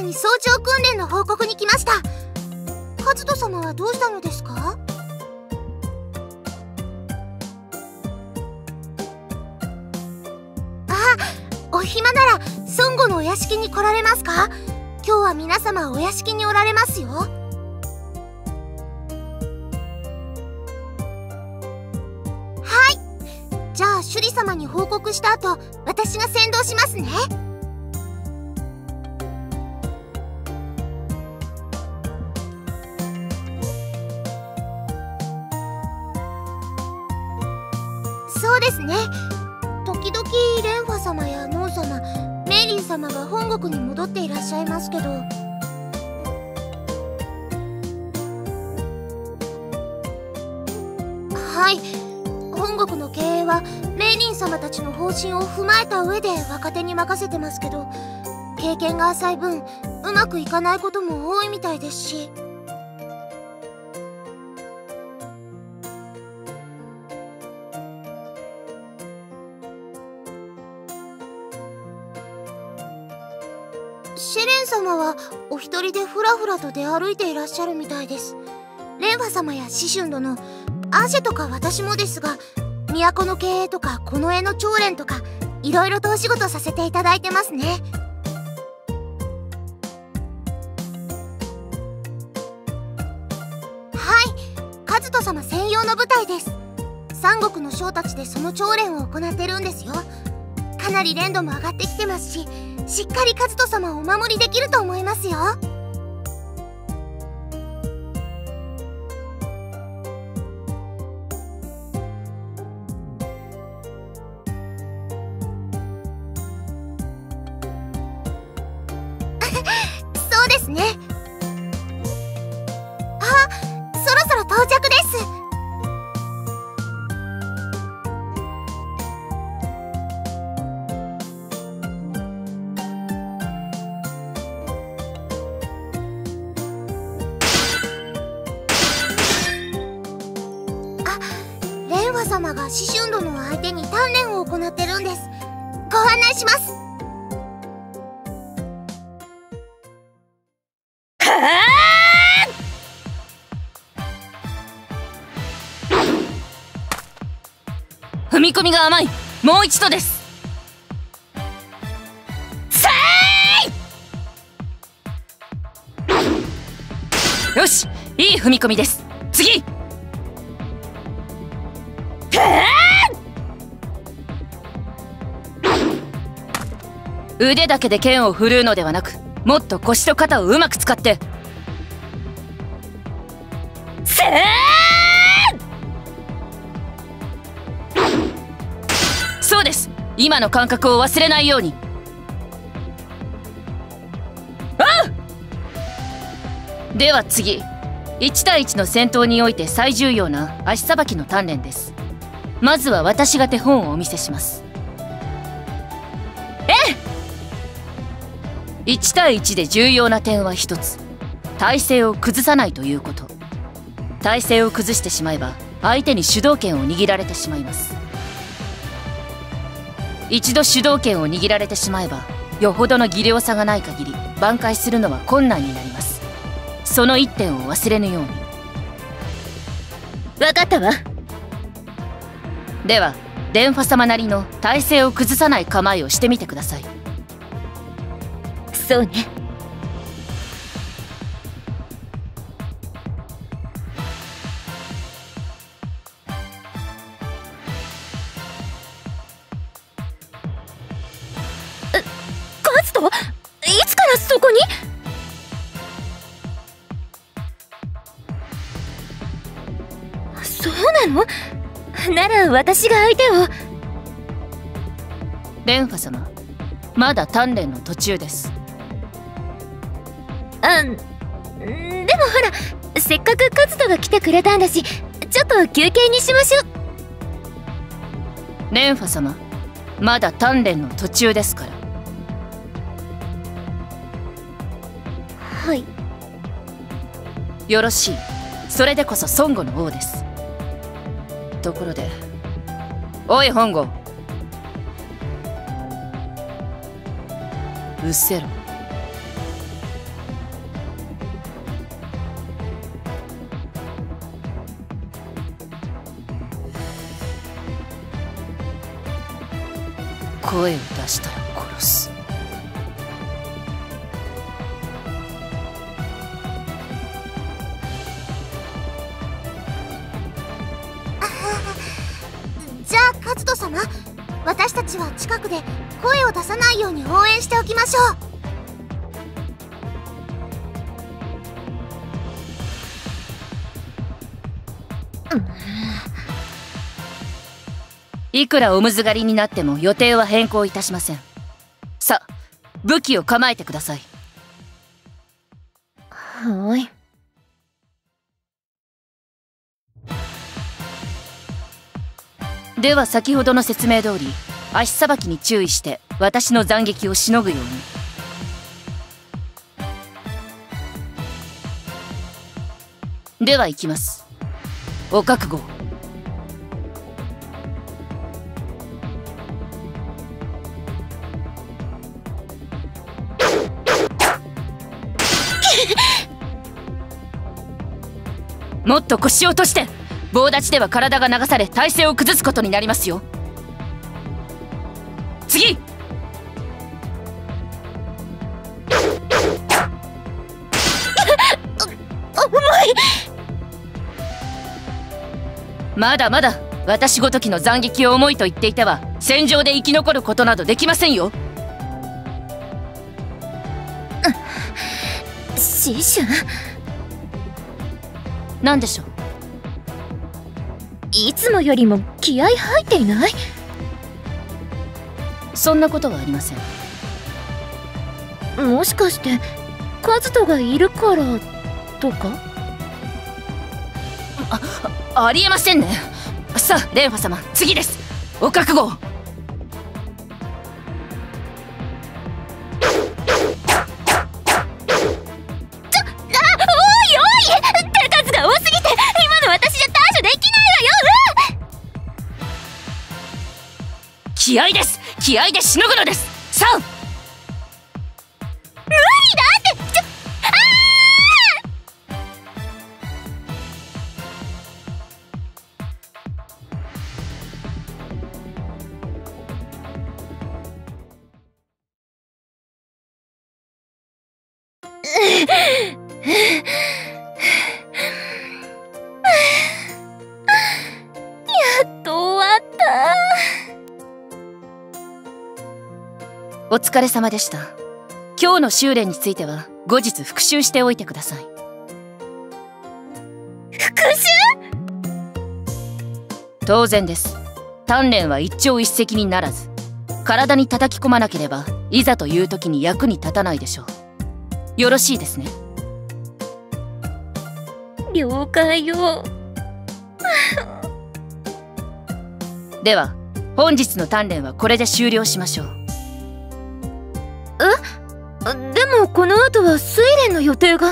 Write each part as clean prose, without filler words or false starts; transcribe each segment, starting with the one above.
に早朝訓練の報告に来ました。和人様はどうしたのですか？お暇なら孫悟のお屋敷に来られますか？今日は皆様お屋敷におられますよ。はい、じゃあ首里様に報告した後、私が先導しますね。そうですね。時々蓮華様やノン様、メイリン様が本国に戻っていらっしゃいますけど。はい、本国の経営はメイリン様たちの方針を踏まえた上で若手に任せてますけど、経験が浅い分うまくいかないことも多いみたいですし。シェレン様はお一人でふらふらと出歩いていらっしゃるみたいです。蓮華様や紫春殿、アジェとか私もですが、都の経営とかこの絵の長連とかいろいろとお仕事させていただいてますね。はい、和人様専用の部隊です。三国の将たちでその長連を行ってるんですよ。かなり連度も上がってきてますし、しっかり和人様をお守りできると思いますよ。そうですね。あ、そろそろ到着です。蓮華様が紫春殿の相手に鍛錬を行ってるんです。ご案内します。 踏み込みが甘い。もう一度です。せーい。よし、いい踏み込みです。次。腕だけで剣を振るうのではなく、もっと腰と肩をうまく使って。せー。そうです。今の感覚を忘れないように。あっ。では次、1対1の戦闘において最重要な足さばきの鍛錬です。まずは私が手本をお見せします。1対1で重要な点は一つ、体勢を崩さないということ。体勢を崩してしまえば相手に主導権を握られてしまいます。一度主導権を握られてしまえば、よほどの技量差がない限り挽回するのは困難になります。その一点を忘れぬように。分かったわ。では蓮華様なりの体勢を崩さない構えをしてみてください。そうね。カズト、いつからそこに？そうなの？なら私が相手を。蓮華様、まだ鍛錬の途中です。でもほら、せっかくカズトが来てくれたんだし、ちょっと休憩にしましょう。蓮華様、まだ鍛錬の途中ですから。はい。よろしい。それでこそ孫悟の王です。ところで、おい本郷、うっせろ。 声を出したら殺す。 じゃあカズト様、私たちは近くで声を出さないように応援しておきましょう。 いくらおむずがりになっても予定は変更いたしません。さあ、武器を構えてください。 はい。 では先ほどの説明通り、足さばきに注意して私の斬撃をしのぐように。では行きます。お覚悟。もっと腰を落として。棒立ちでは体が流され体勢を崩すことになりますよ。次。 重い。 まだまだ私ごときの斬撃を重いと言っていては戦場で生き残ることなどできませんよ。 師匠、 何でしょう。 いつもよりも気合入っていない？ そんなことはありません。 もしかしてカズトがいるからとか？ ありえませんね。さあレンファ様、次です。お覚悟を。気合です。気合でしのぐのです。さあ。 無理だって。やっと終わった。 お疲れ様でした。今日の修練については後日復習しておいてください。 復習？ 当然です。鍛錬は一朝一夕にならず、体に叩き込まなければいざという時に役に立たないでしょう。よろしいですね。 了解よ。 では本日の鍛錬はこれで終了しましょう。 でもこの後は睡蓮の予定が。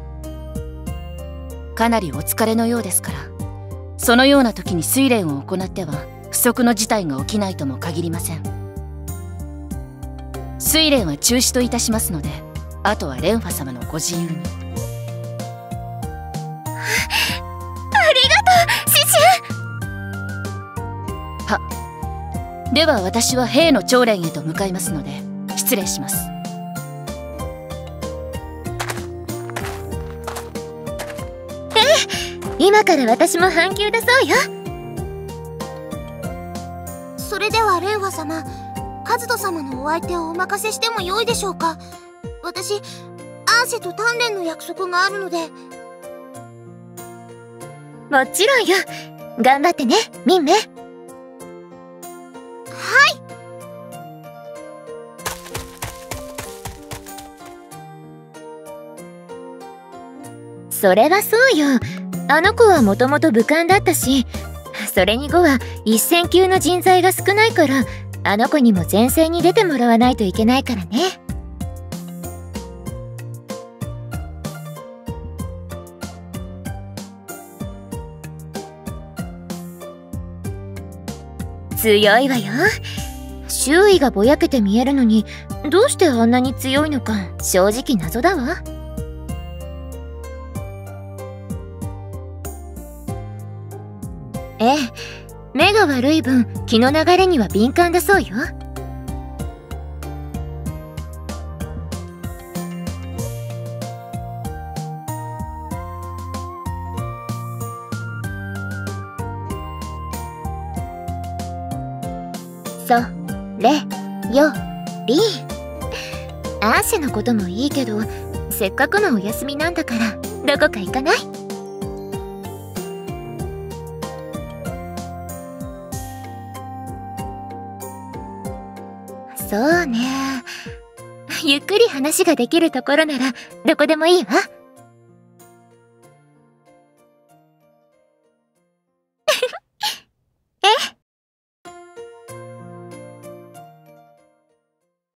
かなりお疲れのようですから、そのような時に睡蓮を行っては不測の事態が起きないとも限りません。睡蓮は中止といたしますので、あとはレンファ様のご自由に。 ありがとう、師匠。 は、では私は兵の長連へと向かいますので失礼します。 今から私も半球出そうよ。それではレンファ様、カズト様のお相手をお任せしてもよいでしょうか。私アーシェと鍛錬の約束があるので。もちろんよ。頑張ってね、ミンメ。はい。それはそうよ。あの子はもともと武漢だったし、それに後は一線級の人材が少ないから、あの子にも前線に出てもらわないといけないからね。強いわよ。周囲がぼやけて見えるのに、どうしてあんなに強いのか正直謎だわ。ええ、目が悪い分気の流れには敏感だそうよ。 れより。アーシェのこともいいけど、せっかくのお休みなんだからどこか行かない？そうね。ゆっくり話ができるところならどこでもいいわ。